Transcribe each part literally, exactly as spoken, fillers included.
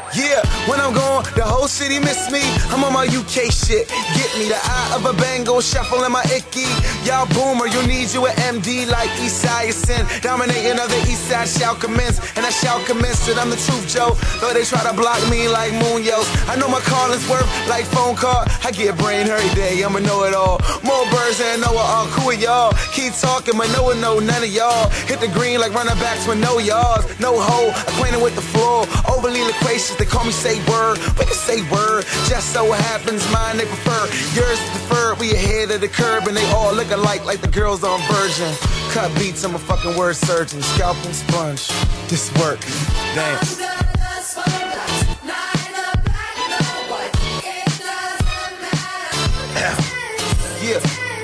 Yeah, when I'm gone, the whole city miss me. I'm on my U K shit. Get me the eye of a Bengal shuffle in my icky. Y'all boomer, you need you an M D like Eastside Sin. Dominating of the Eastside shall commence, and I shall commence it. I'm the truth, Joe. Though they try to block me like Munoz. I know my calling's worth like phone call. I get brain every day. I'ma know it all. More birds than Noah. All cool with y'all. Keep talking, but Noah know none of y'all. Hit the green like running backs with no yards, no hole. Acquainted with the floor. Overly loquacious. They call me say word, we can say word. Just so happens mine they prefer. Yours is deferred, we ahead of the curb. And they all look alike like the girls on Virgin. Cut beats, I'm a fucking word surgeon. Scalpel sponge, this work, damn. Yeah.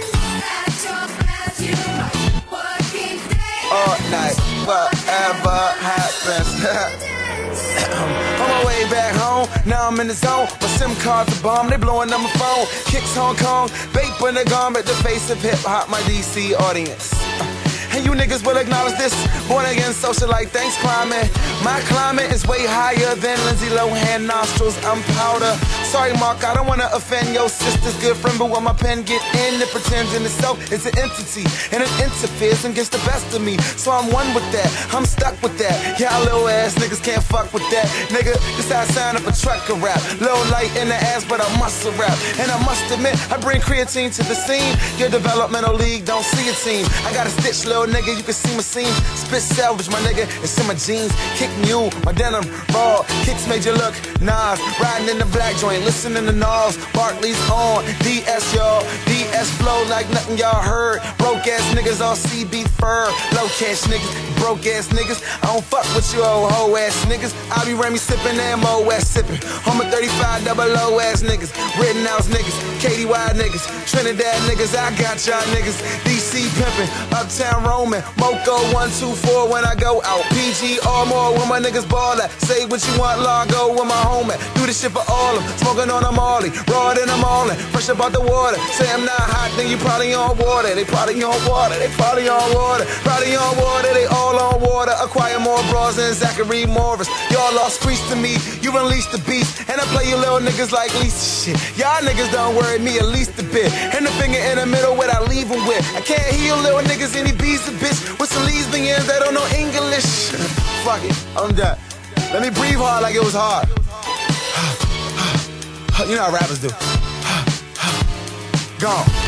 All night, whatever happens. On my way back home, now I'm in the zone. My SIM card's a bomb, they blowing up my phone. Kicks Hong Kong, vape in the garment, the face of hip-hop, my D C audience. And you niggas will acknowledge this. Born again socialite, thanks climate. My climate is way higher than Lindsay Lohan nostrils. I'm powder. Sorry, Mark, I don't wanna offend your sister's good friend, but when my pen get in, it pretends in itself it's an entity, and it interferes and gets the best of me. So I'm one with that. I'm stuck with that. Y'all little ass niggas can't fuck with that. Nigga, this how I sign up a trucker rap. Low light in the ass, but I muscle rap. And I must admit, I bring creatine to the scene. Your developmental league don't see a team. I got a stitch, little nigga, you can see my seams. Spit salvage, my nigga, it's in my jeans. Kick mule, my denim raw. Kicks made you look Nas. Riding in the black joint, listening to Nas. Barkley's on, D S y'all. D S flow like nothing y'all heard. Broke ass niggas all C B fur. Low cash niggas, broke ass niggas. I don't fuck with you old hoe ass niggas. I be Remy sipping and Mo West sipping. Home of thirty-five double O ass niggas. Rittenhouse niggas, K D Y niggas, Trinidad niggas. I got y'all niggas. D C pimping, Uptown roaming. Moco one two four when I go out. P G or more when my niggas ball at. Say what you want, Largo with my home at. Do this shit for all of them. Smoking on a Molly, raw in the morning. Fresh about the water. Say I'm not hot, then you probably on water. They probably on water. They probably on water. Probably on water. They all on water. Acquire more bras than Zachary Morris. Y'all lost crease to me. You unleashed the beast. And I play you little niggas like Lisa shit. Y'all niggas don't worry me at least a bit. And the finger in the middle what I leave them with. I can't heal little niggas any bees a bitch. With some lesbians that don't know English. Fuck it, I'm done. Let me breathe hard like it was hard. You know how rappers do. Gone.